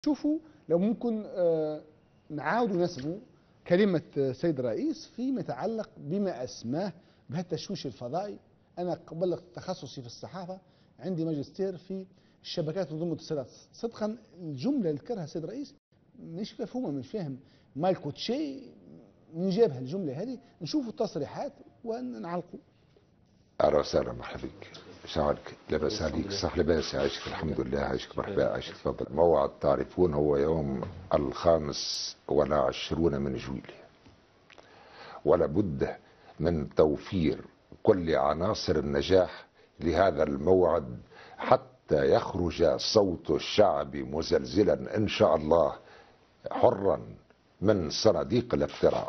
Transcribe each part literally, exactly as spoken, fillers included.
شوفوا لو ممكن آه، نعاود نسمو كلمة آه، سيد الرئيس فيما يتعلق بما أسماه بهالتشويش الفضائي. أنا قبل تخصصي في الصحافة، عندي ماجستير في الشبكات وضم الاتصالات. صدقا الجملة اللي ذكرها السيد الرئيس مش مفهومة، مش فاهم مالكو تشي من جابها الجملة هذه. نشوفوا التصريحات ونعلقوا. أهلا وسهلا مرحبا بك. شعرك لاباس عليك؟ صح لاباس، يعيشك الحمد لله، يعيشك مرحبا، يعيشك تفضل. موعد تعرفون هو يوم الخامس والعشرون من جويلية، ولا بد من توفير كل عناصر النجاح لهذا الموعد حتى يخرج صوت الشعب مزلزلا إن شاء الله حرا من صناديق الاقتراع.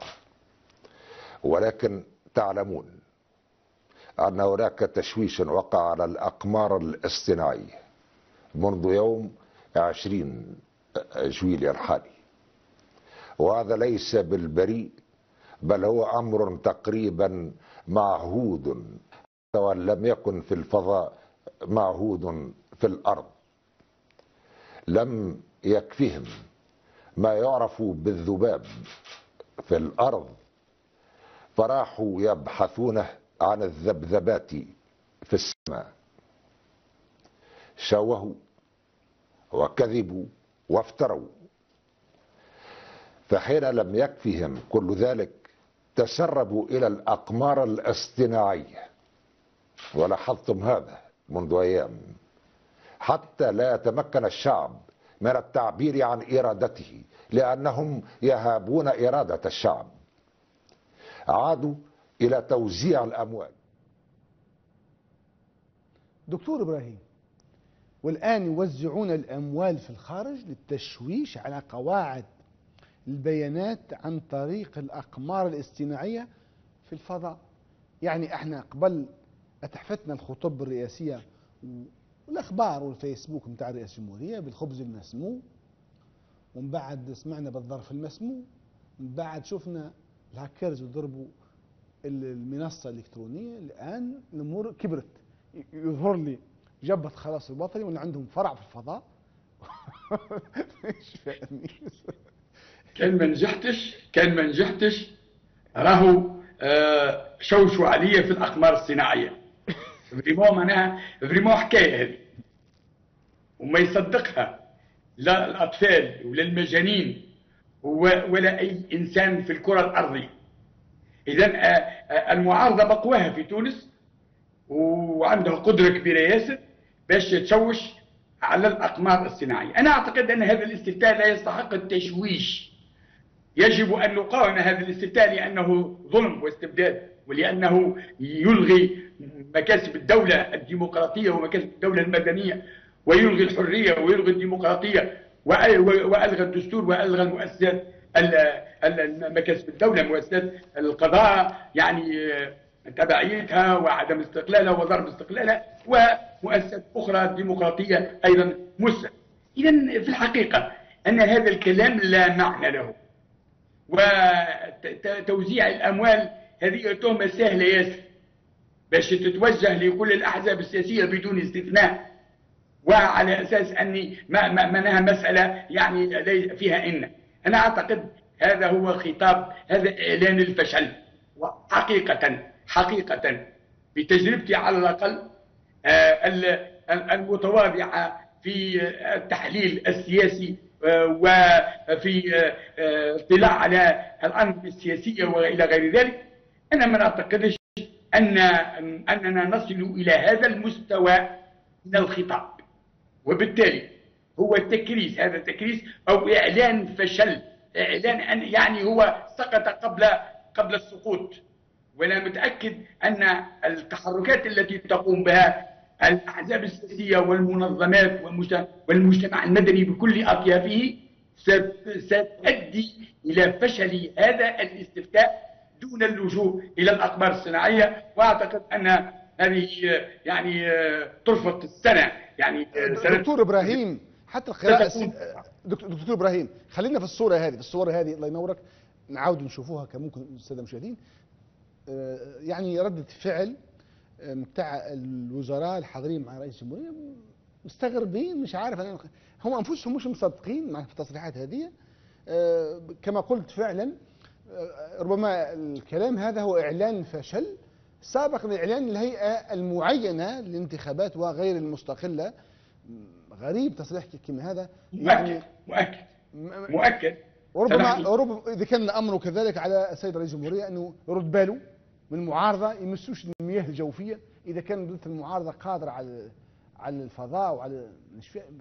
ولكن تعلمون أن هناك تشويش وقع على الأقمار الاصطناعية منذ يوم عشرين جويلية الحالي، وهذا ليس بالبريء، بل هو أمر تقريبا معهود، وإن لم يكن في الفضاء معهود في الأرض. لم يكفهم ما يعرف بالذباب في الأرض، فراحوا يبحثونه عن الذبذبات في السماء. شوهوا وكذبوا وافتروا، فحين لم يكفهم كل ذلك تسربوا إلى الأقمار الاصطناعية، ولاحظتم هذا منذ أيام، حتى لا يتمكن الشعب من التعبير عن إرادته، لأنهم يهابون إرادة الشعب. عادوا إلى توزيع الأموال. دكتور إبراهيم، والآن يوزعون الأموال في الخارج للتشويش على قواعد البيانات عن طريق الأقمار الاصطناعية في الفضاء. يعني احنا قبل اتحفتنا الخطب الرئاسية والأخبار والفيسبوك متاع رئاسة الجمهورية بالخبز المسموم، ومن بعد سمعنا بالظرف المسموم، من بعد شفنا الهاكرز يضربوا المنصة الإلكترونية. الآن الأمور كبرت، يظهر لي جبهة خلاص الوطني وأن عندهم فرع في الفضاء. مش فاهمين. كان ما نجحتش كان ما نجحتش راهو آه شوشوا عليا في الأقمار الصناعية. فريمون معناها فريمون حكاية هذه، وما يصدقها لا الأطفال ولا المجانين ولا أي إنسان في الكرة الأرضية. إذا المعارضة بقواها في تونس، وعندها قدرة كبيرة ياسر باش تشوش على الأقمار الصناعية. أنا أعتقد أن هذا الاستفتاء لا يستحق التشويش. يجب أن نقاوم هذا الاستفتاء لأنه ظلم واستبداد، ولأنه يلغي مكاسب الدولة الديمقراطية ومكاسب الدولة المدنية، ويلغي الحرية ويلغي الديمقراطية، وألغى الدستور وألغى المؤسسات مكاسب الدولة، مؤسسات القضاء يعني تبعيتها وعدم استقلالها وضرب استقلالها، ومؤسسات أخرى ديمقراطية أيضا مسلمة. إذا في الحقيقة أن هذا الكلام لا معنى له، وتوزيع الأموال هذه تهمة سهلة ياسر باش تتوجه لكل الأحزاب السياسية بدون استثناء، وعلى أساس أني ما منها مسألة يعني فيها إن. أنا أعتقد هذا هو خطاب، هذا إعلان الفشل. وحقيقة حقيقة بتجربتي على الأقل المتواضعة في التحليل السياسي وفي اطلاع على الأنظمة السياسية وإلى غير ذلك، أنا ما أعتقدش أن أننا نصل إلى هذا المستوى من الخطاب. وبالتالي هو تكريس، هذا تكريس أو إعلان فشل، إعلان أن يعني هو سقط قبل قبل السقوط. وأنا متأكد أن التحركات التي تقوم بها الأحزاب السياسية والمنظمات والمجتمع المدني بكل أطيافه ستؤدي إلى فشل هذا الاستفتاء دون اللجوء إلى الأقمار الصناعية. وأعتقد أن هذه يعني ترفق السنة. يعني دكتور إبراهيم، حتى القراءة دكتور إبراهيم، خلينا في الصورة هذه، في الصورة هذه الله ينورك نعاود نشوفوها كممكن السادة المشاهدين. يعني ردة فعل متاع الوزراء الحاضرين مع رئيس الجمهورية مستغربين، مش عارف أنا هم أنفسهم مش مصدقين مع التصريحات هذه. آه، كما قلت فعلا، آه، ربما الكلام هذا هو إعلان الفشل سابق لإعلان الهيئة المعينة للانتخابات وغير المستقلة. غريب تصريح كما هذا، يعني مؤكد مؤكد, مؤكد. وربما ربما إذا كان الأمر كذلك على السيد رئيس الجمهورية أنه يرد باله من المعارضة يمسوش المياه الجوفية إذا كانت المعارضة قادرة على على الفضاء وعلى مش فاهم.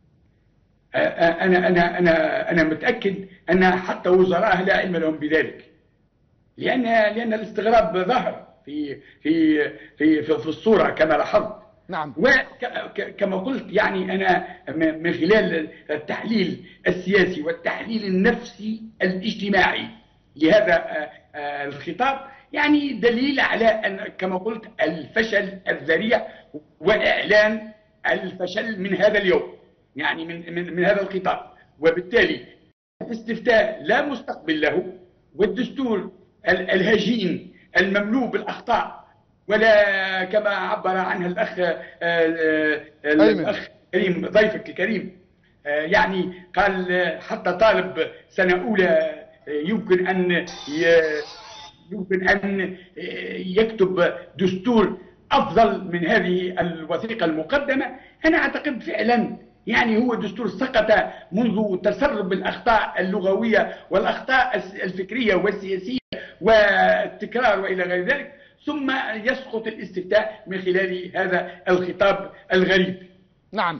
أنا أنا أنا أنا متأكد أن حتى وزراء لا علم لهم بذلك، لأن لأن الاستغراب ظهر في في في في, في الصورة كما لاحظت. نعم. وكما قلت يعني أنا من خلال التحليل السياسي والتحليل النفسي الاجتماعي لهذا الخطاب يعني دليل على أن كما قلت الفشل الذريع وإعلان الفشل من هذا اليوم، يعني من من, من هذا الخطاب. وبالتالي الاستفتاء لا مستقبل له، والدستور الهجين المملوء بالأخطاء، ولا كما عبر عنها الأخ الأخ الكريم ضيفك الكريم، يعني قال حتى طالب سنة أولى يمكن أن يمكن أن يكتب دستور أفضل من هذه الوثيقة المقدمة. أنا أعتقد فعلا يعني هو دستور سقط منذ تسرب الأخطاء اللغوية والأخطاء الفكرية والسياسية والتكرار وإلى غير ذلك، ثم يسقط الاستفتاء من خلال هذا الخطاب الغريب. نعم.